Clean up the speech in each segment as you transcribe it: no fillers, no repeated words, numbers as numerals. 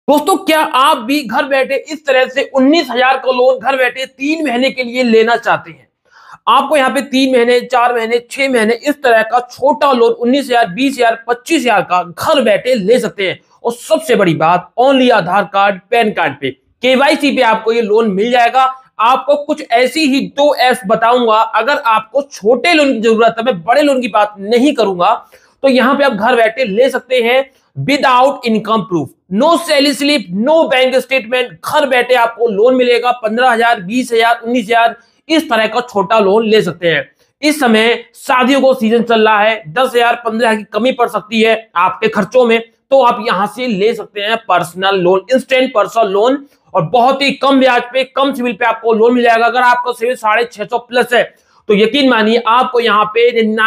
दोस्तों, क्या आप भी घर बैठे इस तरह से 19,000 का लोन घर बैठे 3 महीने के लिए लेना चाहते हैं? आपको यहाँ पे 3 महीने, 4 महीने, 6 महीने इस तरह का छोटा लोन 19,000, 20,000, 25,000 का घर बैठे ले सकते हैं। और सबसे बड़ी बात, only Aadhaar card, PAN card पे, केवाईसी पे आपको ये लोन मिल जाएगा। आपको कुछ ऐसी ही 2 ऐप्स बताऊंगा। अगर आपको छोटे लोन की जरूरत है, मैं बड़े लोन की बात नहीं करूंगा, तो यहां पे आप घर बैठे ले सकते हैं without income proof, no salary slip, no bank statement. घर बैठे आपको लोन मिलेगा 15,000, 20,000, 19,000, इस तरह का छोटा लोन ले सकते हैं। इस समय शादियों को सीजन चल रहा है, 10,000, 15,000 की कमी पड़ सकती है आपके खर्चों में, तो आप यहां से ले सकते हैं personal loan, instant personal loan. और बहुत ही कम ब्याज पे, कम सिविल पे आपको लोन मिल जाएगा। अगर आपका सिविल 650 प्लस है तो यकीन मानिए आपको यहाँ पे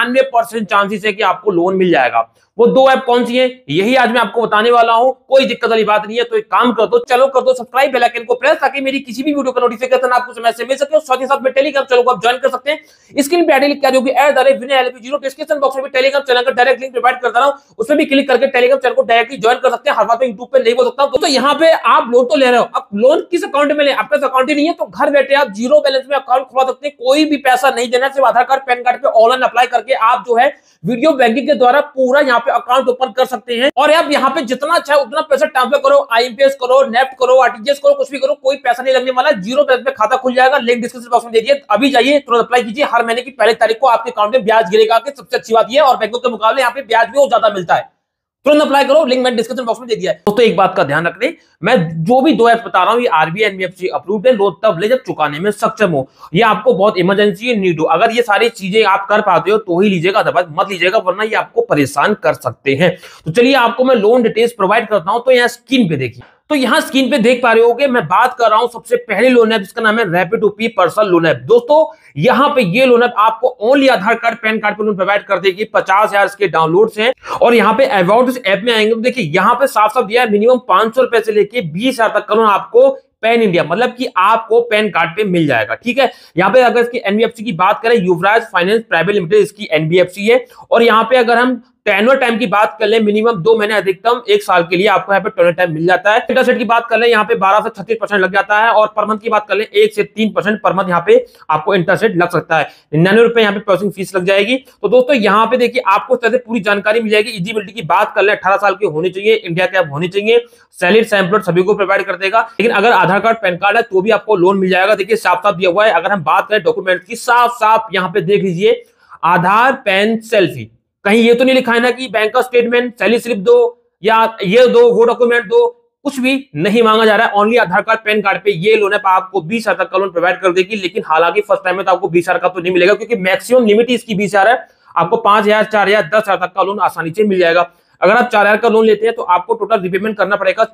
99% चांसेस है कि आपको लोन मिल जाएगा। वो 2 ऐप कौन सी है, यही आज मैं आपको बताने वाला हूं। कोई दिक्कत वाली बात नहीं है, तो एक काम कर दो, चलो कर दो सब्सक्राइब, बेल आइकन को प्रेस, ताकि मेरी किसी भी वीडियो का नोटिफिकेशन आपको समय से मिल सके। और साथ ही साथ में टेलीग्राम चैनल को आप ज्वाइन कर सकते हैं। स्क्रीन पे आईडी लिख के जो भी @vinay_lp0, डिस्क्रिप्शन बॉक्स में टेलीग्राम चैनल का डायरेक्ट लिंक प्रोवाइड करता रहा हूं, उसमें भी क्लिक करके टेलीग्राम चैनल को डायरेक्टली ज्वाइन कर सकते हैं। हर बात पे यूट्यूब पे नहीं बोल सकता। तो यहाँ पे आप लोन तो ले रहे हो, अब लोन किस अकाउंट में ले, आपका अकाउंट ही नहीं है, तो घर बैठे आप जीरो बैलेंस में अकाउंट खुलवा सकते हैं। कोई भी पैसा नहीं देना, सिर्फ आधार कार्ड, पैन कार्ड पे ऑनलाइन अप्लाई करके आप जो है वीडियो बैंकिंग के द्वारा पूरा यहाँ पे अकाउंट ओपन कर सकते हैं। और आप यहाँ पे जितना चाहे उतना पैसा ट्रांसफर करो, आईएमपीएस करो, नेफ्ट करो, आरटीजीएस करो, कुछ भी करो, कोई पैसा नहीं लगने वाला। जीरो बैलेंस में खाता खुल जाएगा। लिंक डिस्क्रिप्शन बॉक्स में दे दिए, अभी जाइए तुरंत अप्लाई कीजिए। हर महीने की पहली तारीख को आपके अकाउंट में ब्याज गिरेगा। सबसे अच्छी बात यह, और बैंकों के मुकाबले यहाँ पे ब्याज भी ज्यादा मिलता है। तुरंत अप्लाई करो, लिंक मैंने डिस्क्रिप्शन बॉक्स में दे दिया है। दोस्तों, एक बात का ध्यान रखने, मैं जो भी 2 ऐप्स बता रहा हूं, ये आरबीआई एनबीएफसी अप्रूव्ड है। लोन तब ले जब चुकाने में सक्षम हो, ये आपको बहुत इमरजेंसी है, नीड हो। अगर ये सारी चीजें आप कर पाते हो तो ही लीजिएगा, अदरवाइज मत लीजिएगा, वरना ये आपको परेशान कर सकते हैं। तो चलिए आपको मैं लोन डिटेल्स प्रोवाइड करता हूं। तो यहाँ स्क्रीन पे देखिए, तो यहां स्क्रीन पे देख पा रहे हो कि मैं बात कर रहा हूं सबसे पहले लोन ऐप, जिसका नाम है रैपिड2पे पर्सनल लोन ऐप। दोस्तों, यहां पे ये लोन ऐप आपको only Aadhaar card, PAN card पे लोन प्रोवाइड कर देगी। 50,000 इसके डाउनलोड्स हैं। और यहाँ पे अबाउट इस ऐप में आएंगे तो देखिए, यहाँ पे साफ साफ दिया है मिनिमम 500 रुपए से लेके 20,000 तक का लोन आपको पैन इंडिया, मतलब कि आपको पैन कार्ड पे मिल जाएगा। ठीक है, यहाँ पे अगर इसकी एनबीएफसी की बात करें, युवराज फाइनेंस प्राइवेट लिमिटेड इसकी एनबीएफसी है। और यहाँ पे अगर हम टेन्योर टाइम की बात कर ले, मिनिमम 2 महीने, अधिकतम 1 साल के लिए आपको यहाँ पे टेन्योर टाइम मिल जाता है। इंटरेस्ट रेट की बात कर ले, यहाँ पे 12 से 36% लग जाता है। और पर मंथ की बात कर ले, 1 से 3% पर मंथ यहाँ पे आपको इंटरेस्ट रेट लग सकता है। 99 रुपए यहाँ पे प्रोसेसिंग फीस लग जाएगी। तो दोस्तों, यहाँ पे देखिए आपको तरह से पूरी जानकारी मिल जाएगी। एलिजिबिलिटी की बात कर ले, 18 साल के होने चाहिए, इंडिया के आप होने चाहिए, सैलरी एम्प्लॉयड सभी को प्रोवाइड कर देगा। लेकिन अगर आधार कार्ड, पैन कार्ड है तो भी आपको लोन मिल जाएगा। देखिए साफ साफ दिया हुआ है। अगर हम बात करें डॉक्यूमेंट की, साफ साफ यहाँ पे देख लीजिए, आधार, पैन, सेल्फी, कहीं ये तो नहीं लिखा है ना कि बैंक का स्टेटमेंट, सैलरी स्लिप दो, या ये दो, वो डॉक्यूमेंट दो, कुछ भी नहीं मांगा जा रहा है। Only Aadhaar card, PAN card पे ये लोन है, आपको 20,000 तक का लोन प्रोवाइड कर देगी। लेकिन हालांकि फर्स्ट टाइम में तो आपको 20,000 का तो नहीं मिलेगा, क्योंकि मैक्सिमम लिमिट इसकी 20,000 है। आपको 5,000, 4,000, 10,000 तक का लोन आसानी से मिल जाएगा। अगर आप 4,000 का लोन लेते हैं तो आपको टोटल रिपेमेंट करना पड़ेगा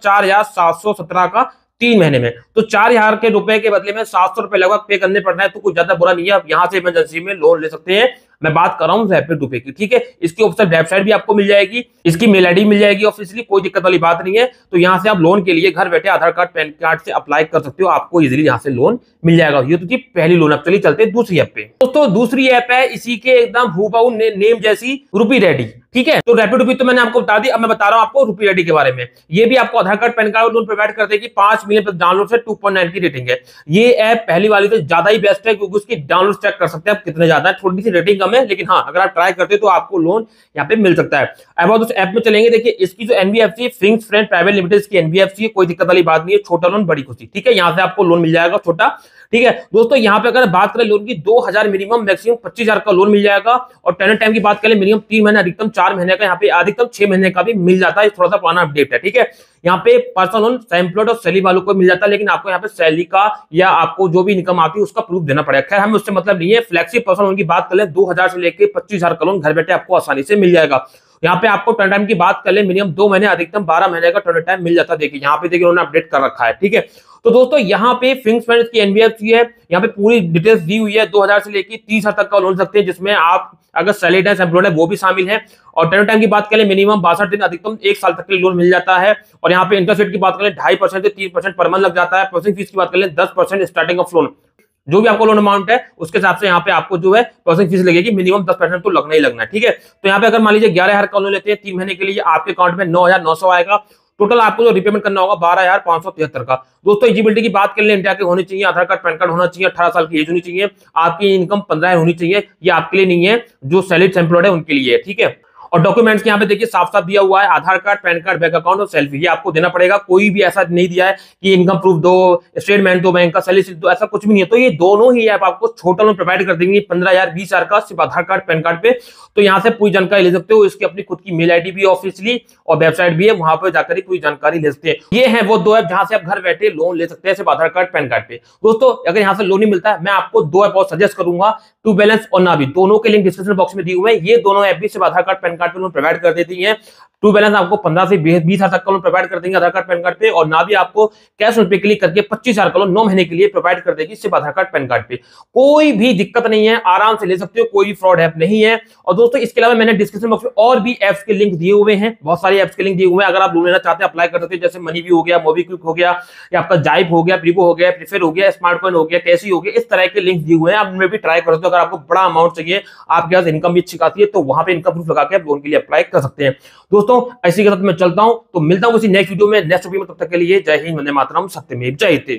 4,717 का 3 महीने में। तो 4,000 के रुपए के बदले में 700 रुपए लगभग पे करने पड़ना है, तो कुछ ज्यादा बुरा नहीं है। आप यहाँ से इमरजेंसी में लोन ले सकते हैं। मैं बात कर रहा हूँ रैपिड2पे की। ठीक है, इसकी ऑफिशियल वेबसाइट भी आपको मिल जाएगी, इसकी मेल आईडी मिल जाएगी ऑफिशियली, कोई दिक्कत वाली बात नहीं है। तो यहाँ से आप लोन के लिए घर बैठे आधार कार्ड, पैन कार्ड से अप्लाई कर सकते हो, आपको इजीली यहाँ से लोन मिल जाएगा। ये तो थी पहली लोन ऐप। चलिए चलते हैं दूसरी ऐप पे। दोस्तों, दूसरी ऐप है इसी के एकदम हूबहू नेम जैसी, रुपी रेडी। ठीक है, तो रैपिड2पे तो मैंने आपको बता दी, अब मैं बता रहा हूँ आपको रुपी रेडी के बारे में। ये भी आपको Aadhaar card, PAN card loan provide कर देगी। 5 मिलियन प्लस डाउनलोड से 2.9 की रेटिंग है। ये ऐप पहली वाली तो ज्यादा ही बेस्ट है, क्योंकि उसकी डाउनलोड चेक कर सकते हैं आप कितने ज्यादा है। थोड़ी सी रेटिंग कम है, लेकिन हाँ, अगर आप ट्राई करते हो तो आपको लोन यहाँ पे मिल सकता है। अब उस ऐप में चलेंगे, देखिए इसकी जो NBFC, Finx friend private limited इसकी एनबीएफसी है, कोई दिक्कत वाली बात नहीं है। छोटा लोन बड़ी खुशी। ठीक है, यहाँ से आपको लोन मिल जाएगा छोटा। ठीक है दोस्तों, यहाँ पे अगर बात करें लोन की, 2,000 मिनिमम, मैक्सिमम 25,000 का लोन मिल जाएगा। और टेन्योर टाइम की बात करें, मिनिमम 3 महीने, अधिकतम 4 महीने का, यहाँ पे अधिकतम 6 महीने का भी मिल जाता है। थोड़ा सा पुराना अपडेट है। ठीक है, यहाँ पे पर्सनल लोन एम्प्लॉयड और सैलरी वालों को मिल जाता है, लेकिन आपको यहाँ पे सैलरी का या आपको जो भी इनकम आती है उसका प्रूफ देना पड़ेगा। खैर, हमें उससे मतलब नहीं है। फ्लेक्सिबल पर्सनल लोन की बात करें, 2,000 से लेकर 25,000 का लोन घर बैठे आपको आसानी से मिल जाएगा। यहाँ पे आपको टर्न टाइम की बात कर ले, मिनिमम 2 महीने, अधिकतम 12 महीने का टर्न टाइम मिल जाता है। देखिए यहाँ पे देखिए उन्होंने अपडेट कर रखा है। ठीक है, तो दोस्तों यहाँ पे फिंक्स फ्रेंड्स की एनबीएफसी है, यहाँ पे पूरी डिटेल्स दी हुई है। 2,000 से लेकर 30,000 तक का लोन सकते हैं, जिसमें आप अगर सैलरीड एम्प्लॉयड है वो भी शामिल है। और टेन्योर टाइम की बात करें, मिनिमम 62 दिन, अधिकतम 1 साल तक के लिए लोन मिल जाता है। और यहाँ पे इंटरेस्ट रेट की बात करें, 2.5% से 3% पर मंथ लग जाता है। प्रोसेसिंग फीस की बात करें, 10% स्टार्टिंग ऑफ लोन, जो भी आपको लोन अमाउंट है उसके हिसाब से यहाँ पे आपको जो है प्रोसेसिंग फीस लगेगी। मिनिमम 10% तो लगना ही लगना है। ठीक है, तो यहाँ पे अगर मान लीजिए 11,000 का लोन लेते हैं 3 महीने के लिए, आपके अकाउंट में 9,900 आएगा। टोटल आपको जो रिपेमेंट करना होगा 12,573 का। दोस्तों एलिजिबिलिटी की बात कर ले, इंडिया के होने चाहिए, आधार कार्ड पैन कार्ड होना चाहिए, 18 साल की एज होनी चाहिए, आपकी इनकम 15 होनी चाहिए। ये आपके लिए नहीं है, जो सैलरीड एम्प्लॉयड है उनके लिए है, ठीक है। और डॉक्यूमेंट्स यहाँ पे देखिए साफ साफ दिया हुआ है, Aadhaar card, PAN card, bank account और सेल्फी, ये आपको देना पड़ेगा। कोई भी ऐसा नहीं दिया है कि इनकम प्रूफ दो, स्टेटमेंट दो बैंक का, सैलरी स्लिप दो, ऐसा कुछ भी नहीं है। तो ये दोनों ही ऐप आपको छोटा लोन प्रोवाइड कर देंगे 15,000 20,000 का, सिर्फ आधार कार्ड पैन कार्ड पे। तो यहाँ से पूरी जानकारी ले सकते हो। इसकी अपनी खुद की मेल आईडी भी है ऑफिशियली, और वेबसाइट भी है, वहां पर जाकर ही पूरी जानकारी ले सकते हैं। ये है वो दो ऐप जहां से आप घर बैठे लोन ले सकते हैं सिर्फ आधार कार्ड पैन कार्ड पे। दोस्तों अगर यहाँ से लोन नहीं मिलता है, मैं आपको दो ऐप और सजेस्ट करूंगा, टू बैलेंस और नावी, दोनों के लिंक डिस्क्रिप्शन बॉक्स में दिए हुए हैं। ये दोनों ऐप भी सिर्फ आधार कार्ड पैन कार्ड पे लोन प्रोवाइड कर देती है। टू बैलेंस आपको 15 से 20,000 तक का लोन प्रोवाइड कर देंगे आधार कार्ड पैन कार्ड पे, और नावी आपको कैश ऑन पे क्लिक करके 25,000 का लोन 9 महीने के लिए प्रोवाइड कर देगी सिर्फ आधार कार्ड पैन कार्ड पे। कोई भी दिक्कत नहीं है, आराम से ले सकते हो, कोई भी फ्रॉड ऐप नहीं है। और दोस्तों इसके अलावा मैंने डिस्क्रिप्शन बॉक्स में और भी ऐप्स के लिंक दिए हुए हैं, बहुत सारे ऐप्स के लिंक दिए हुए हैं। अगर आप लोन लेना चाहते हैं अप्लाई कर सकते हैं, जैसे मनी भी हो गया, मोबीक्विक हो गया, या आपका जाइप हो गया, प्रीपो हो गया, प्रीफेर हो गया, स्मार्ट कॉइन हो गया, कैसी हो गया, इस तरह के लिंक दिए हुए हैं। आप उनमें भी ट्राई कर सकते हो। अगर आपको बड़ा अमाउंट चाहिए, आपके पास इनकम भी अच्छी खासी है, तो वहां पे इनकम प्रूफ लगा के आप लोन के लिए अप्लाई कर सकते हैं। दोस्तों ऐसी के साथ मैं चलता हूं, तो मिलता हूं किसी नेक्स्ट वीडियो में, नेक्स्ट वीडियो में। तब तक के लिए जय हिंद, वंदे मातरम, सत्यमेव जयते।